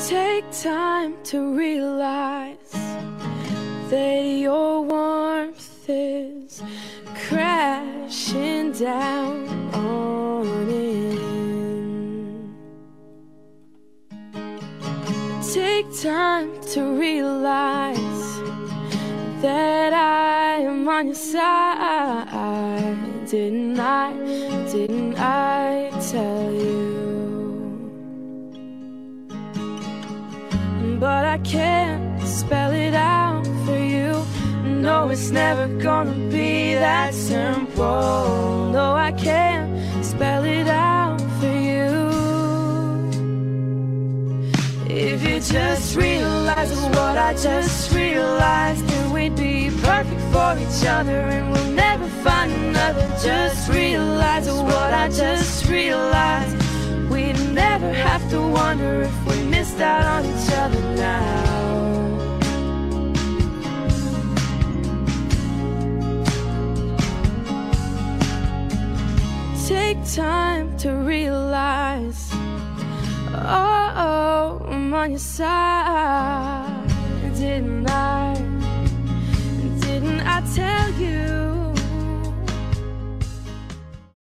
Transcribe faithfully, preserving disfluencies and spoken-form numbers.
Take time to realize that your warmth is crashing down on in. Take time to realize that I am on your side. Didn't I, didn't I tell you? But I can't spell it out for you. No, it's never gonna be that simple. No, I can't spell it out for you. If you just realize what I just realized, then we'd be perfect for each other and we'll never find another. Just realize what I just realized. We'd never have to wonder if we missed out on each other now. Take time to realize, oh, oh, I'm on your side. Didn't I, didn't I tell you?